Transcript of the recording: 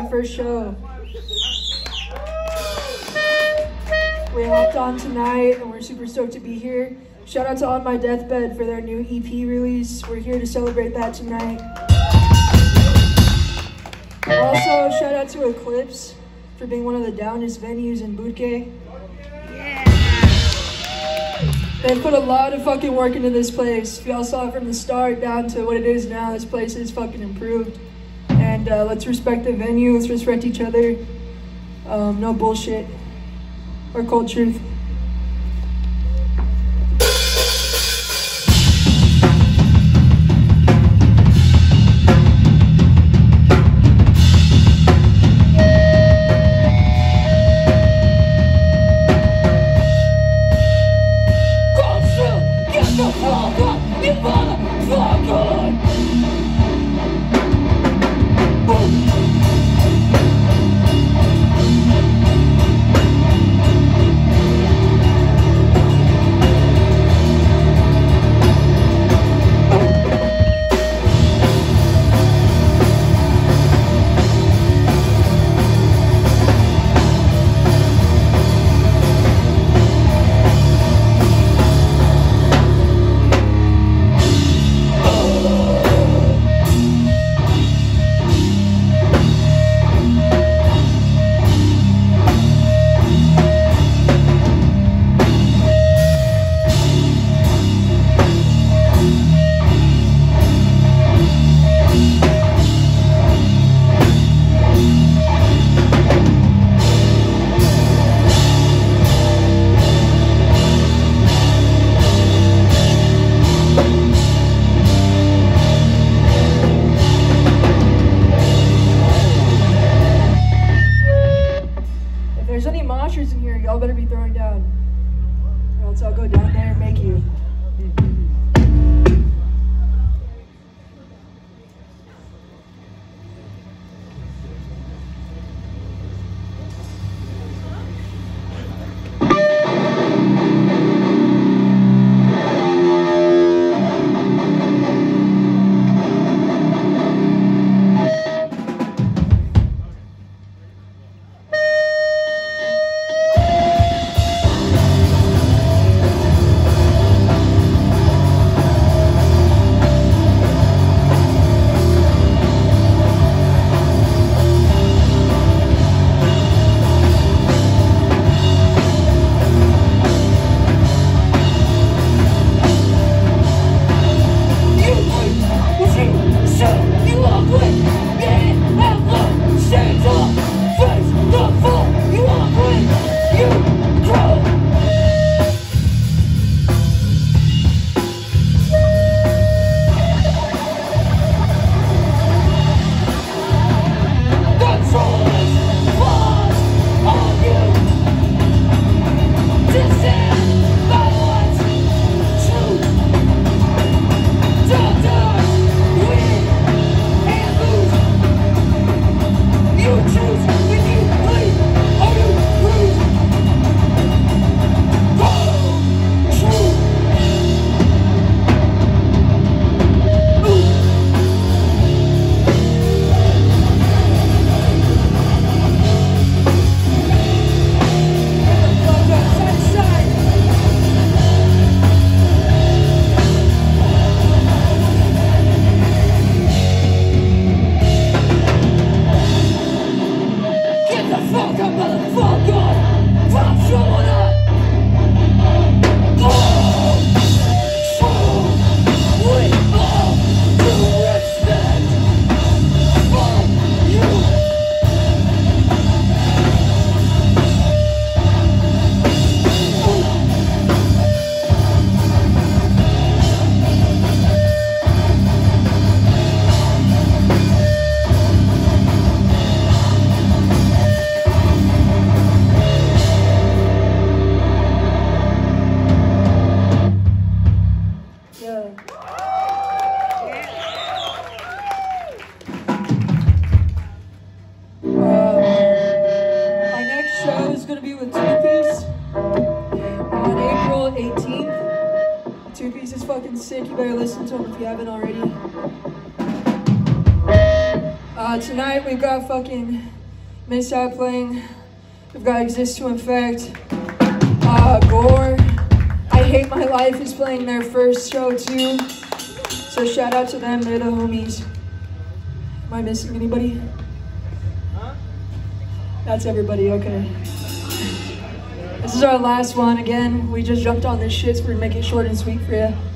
first show. We hopped on tonight and we're super stoked to be here. Shout out to On My Deathbed for their new EP release. We're here to celebrate that tonight. Also, shout out to Eclipse for being one of the downest venues in Budke. Yeah. They put a lot of fucking work into this place. If y'all saw it from the start down to what it is now, this place is fucking improved. And let's respect the venue, let's respect each other. No bullshit or cold truth. In here, y'all better be throwing down, or else I'll go down there and make you. Sick, you better listen to them if you haven't already. Tonight we've got fucking Miss out playing. We've got Exist to Infect. Gore. I Hate My Life is playing their first show too. So shout out to them, they're the homies. Am I missing anybody? That's everybody, okay. This is our last one again. We just jumped on this shit, so we're gonna make it short and sweet for you.